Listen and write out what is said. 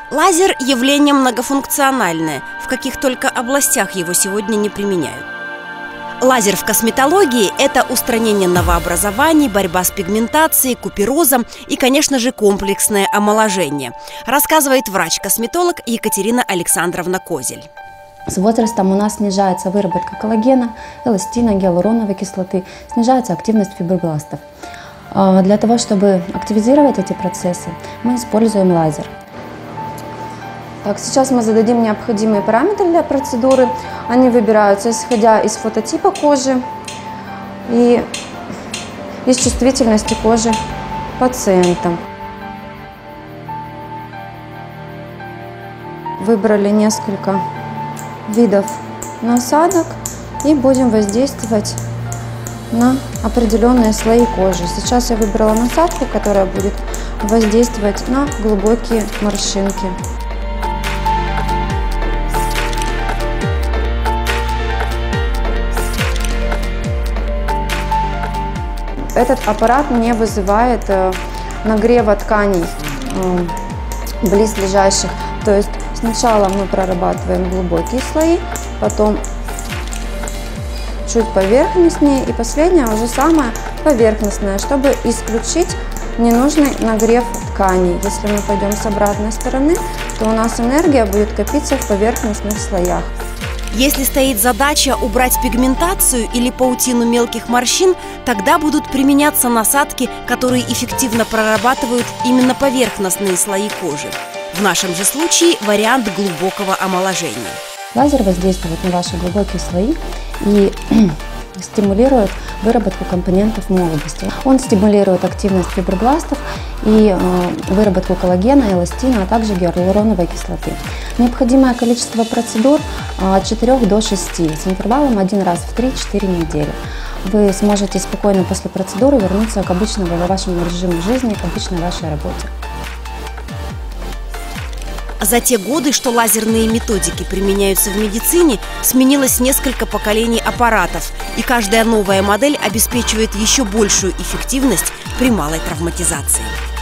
Лазер – явление многофункциональное, в каких только областях его сегодня не применяют. Лазер в косметологии – это устранение новообразований, борьба с пигментацией, куперозом и, конечно же, комплексное омоложение, рассказывает врач-косметолог Екатерина Александровна Козель. С возрастом у нас снижается выработка коллагена, эластина, гиалуроновой кислоты, снижается активность фибробластов. Для того, чтобы активизировать эти процессы, мы используем лазер. Так, сейчас мы зададим необходимые параметры для процедуры. Они выбираются исходя из фототипа кожи и из чувствительности кожи пациента. Выбрали несколько видов насадок и будем воздействовать на определенные слои кожи. Сейчас я выбрала насадку, которая будет воздействовать на глубокие морщинки. Этот аппарат не вызывает нагрева тканей близлежащих. То есть сначала мы прорабатываем глубокие слои, потом чуть поверхностнее и последнее уже самое поверхностное, чтобы исключить ненужный нагрев тканей. Если мы пойдем с обратной стороны, то у нас энергия будет копиться в поверхностных слоях. Если стоит задача убрать пигментацию или паутину мелких морщин, тогда будут применяться насадки, которые эффективно прорабатывают именно поверхностные слои кожи. В нашем же случае вариант глубокого омоложения. Лазер воздействует на ваши глубокие слои и стимулирует выработку компонентов молодости. Он стимулирует активность фибробластов и выработку коллагена, эластина, а также гиалуроновой кислоты. Необходимое количество процедур от 4 до 6 с интервалом 1 раз в 3-4 недели. Вы сможете спокойно после процедуры вернуться к обычному вашему режиму жизни, к обычной вашей работе. За те годы, что лазерные методики применяются в медицине, сменилось несколько поколений аппаратов, и каждая новая модель обеспечивает еще большую эффективность при малой травматизации.